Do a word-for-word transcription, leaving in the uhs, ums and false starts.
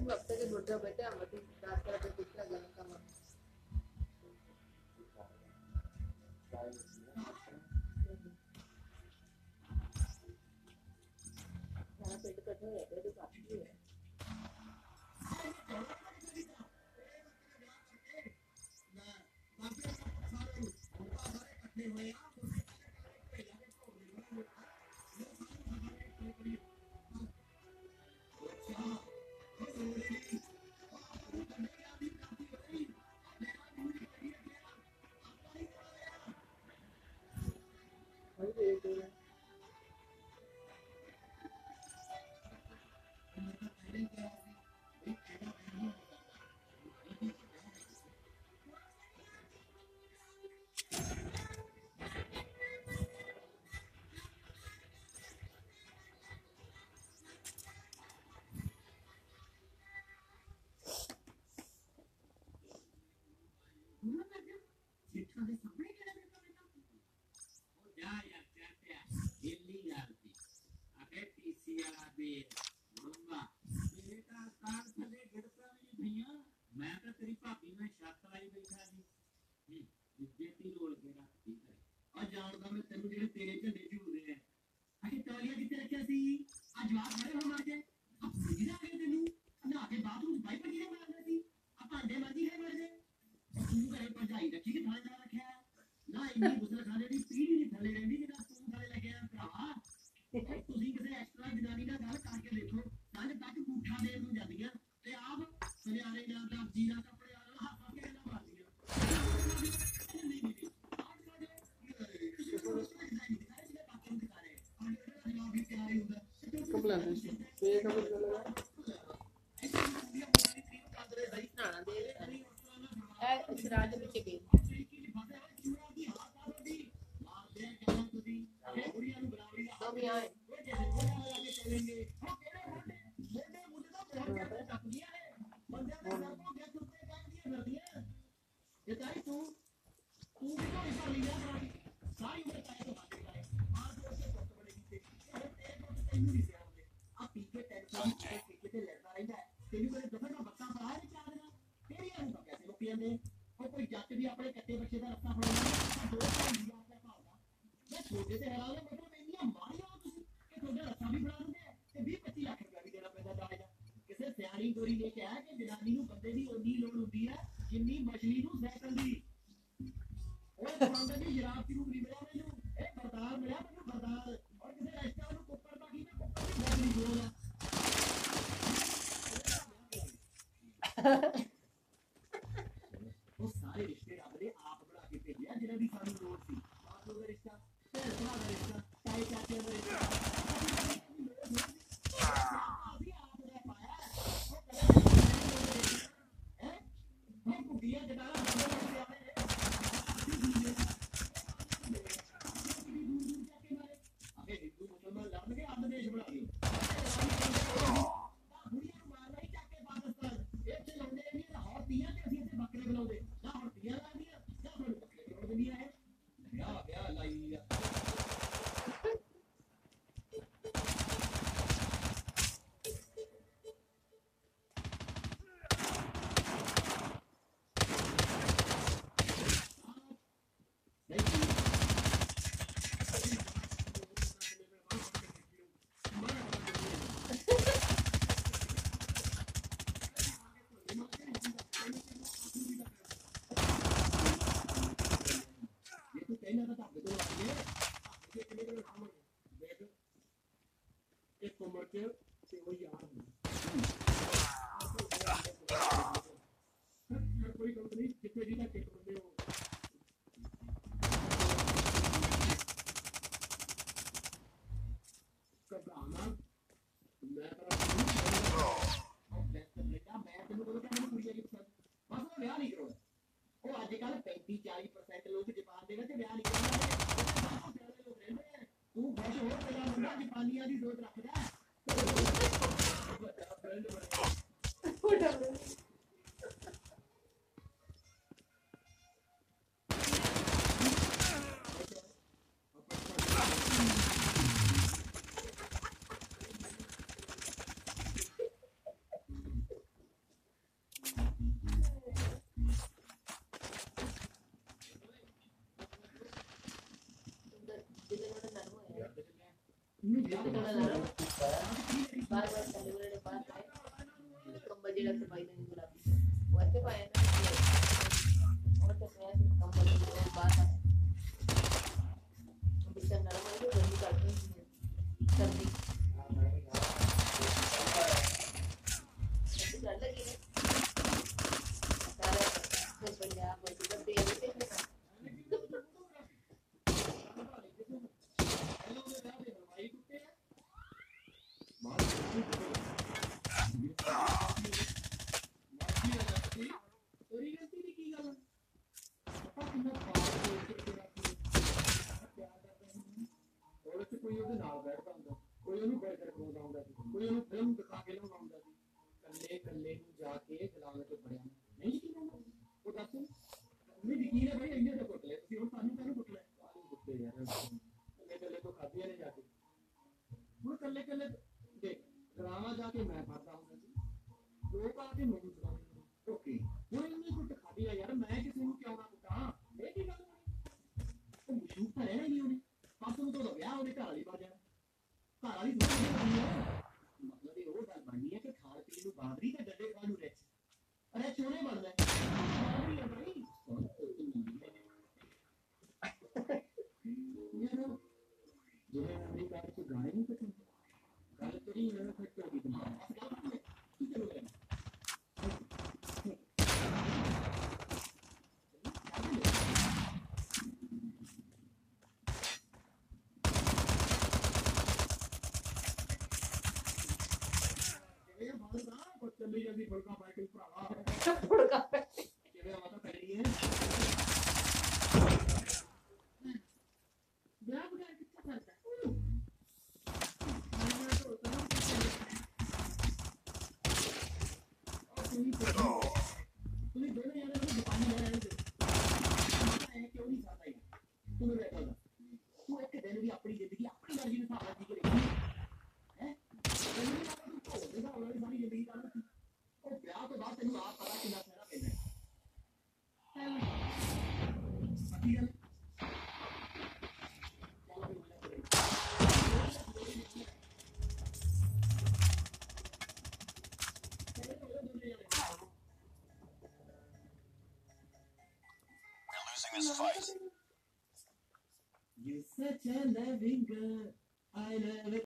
वक्त के बुढ़ा बेटे हम तो रात का तो कुछ लगा काम यहाँ पेट कटने रहते तो काफी है थोड़ा नरम बार बार चले गए बार आए कंबल जेड़ा से पाई नहीं गुलाबी वैसे पाए ना और तो ऐसे कंबल जेड़ा बार आए बिस्तर नरम है तो गर्मी काटनी है सर्दी सर्दी कर लगी है सारे तो पंजाब और इधर पे ये देखने का ਕੋਈ ਉਹਦੇ ਨਾਲ ਬੈਠਦਾ ਹੁੰਦਾ ਕੋਈ ਉਹਨੂੰ ਬਰਗਰ ਖਵਾਉਂਦਾ ਹੁੰਦਾ ਸੀ ਕੋਈ ਉਹਨੂੰ ਫਿਲਮ ਦਿਖਾ ਕੇ ਲਿਆਉਂਦਾ ਹੁੰਦਾ ਸੀ ਕੱਲੇ ਕੱਲੇ ਨੂੰ ਜਾ ਕੇ ਗਲਾਉਣ ਤੇ ਬੜਿਆ ਨਹੀਂ ਯਕੀਨ ਆਉਂਦਾ ਉਹ ਦੱਸ ਨਹੀਂ ਯਕੀਨ ਹੈ ਭਾਈ ਇੰਨੇ ਤਾਂ ਕੁੱਟ ਲਿਆ ਤੁਸੀਂ ਹੁਣ ਸਾਨੂੰ ਕਾਹਨੂੰ ਕੁੱਟ ਲਿਆ ਕਾਹਨੂੰ ਕੁੱਟੇ ਯਾਰ ਕੱਲੇ ਕੱਲੇ ਤੋਂ ਖਾਧੀਆਂ ਨੇ ਜਾ ਕੇ ਹੁਣ ਕੱਲੇ ਕੱਲੇ ਦੇਖ ਡਰਾਵਾ ਜਾ ਕੇ ਮੈਂ ਫੜਦਾ ਹੁੰਦਾ ਸੀ ਲੋਕ ਆ ਕੇ ਮੈਨੂੰ ਸੁਣਾਉਂਦੇ ਓਕੇ ਹੁਣ ਇੰਨੀ ਕੁੱਟ ਖਾਧੀ ਆ ਯਾਰ ਮੈਂ ਕਿਸੇ ਨੂੰ ਕਿਉਂ ਨਾ ਕੁੱਟਾਂ ਇਹ ਕੀ ਗੱਲ ਉਹ ਮਸ਼ਹੂਰ ਤਾਂ ਰਹਿਣਾ ਹੀ ਉਹਨੇ ਪਾਸੋਂ ਤੋਂ ਵਿਆਹ ਉਹਦੇ ਘਰ ਵਾਲੀ ਪਾ ਜਾਣਾ ਘਰ ਵਾਲੀ ਮਤਲਬ ਇਹ ਉਹ ਗੱਲ ਬਣਨੀ ਹੈ ਕਿ ਖਾਣ ਪੀਣ ਨੂੰ ਬਾਦਰੀ ਤੇ ਡੱਡੇ ਖਾਣ ਨੂੰ ਰਿਚ ਅਰੇ ਚੋਣੇ ਬਣਦਾ ਬਾਦਰੀ ਹੈ ਭਾਈ ਯਾਰ ਜਿਹੜੇ ਅਮਰੀਕਾ ਵਿੱਚ ਗਾਣੇ ਨਹੀਂ ਪਸੰਦ ਗੱਲ ਕਰੀ ਨਾ ਫਿਰ ਤੋਂ ਕੀ ਦਿਮਾਗ ਕੀ ਕਰੋਗੇ ਚੱਲੀ ਜਾਂਦੀ ਫੁਲਕਾ ਪਾ ਕੇ ਭਰਾਵਾ फुड़का ਕਿਵੇਂ ਆਵਾਂ ਕਰੀ ਹੈ ਵਿਆਹ ਬਗੈਰ ਕਿੱਥੇ ਕਰਦਾ ਮੈਂ ਤਾਂ ਉਤਨਾ ਤੁਸੀਂ ਤੁਸੀਂ ਦੋਨੇ ਯਾਰ ਨੂੰ ਦੁਕਾਨ ਲੈ ਰਹੇ ਹੋ ਮੈਂ ਕਿਉਂ ਨਹੀਂ ਸਾਦਾ ਯਾਰ ਤੂੰ ਮੇਰੇ ਕੋਲ ਤੂੰ ਇੱਕ ਦਿਨ ਵੀ ਆਪਣੀ ਜ਼ਿੰਦਗੀ ਆਪਣੀ ਮਰਜ਼ੀ ਨਾਲ ਸਾਦਾ ਜੀ ਕਰੇਗੀ ਹੈ ਤੈਨੂੰ ਤੂੰ ਉਹਦਾ ਉਹਨਾਂ ਦੀ ਸਾਰੀ ਜ਼ਿੰਦਗੀ ਦਾ ਉਹ ਵਿਆਹ ਤੋਂ ਬਾਅਦ ਤੈਨੂੰ ਆਪ ਪਤਾ ਕਿੰਨਾ ਸਹਿਣਾ ਪੈਂਦਾ ਹੈ ਸੱਚੀ ਗੱਲ This fight. You're such a loving girl. I love it.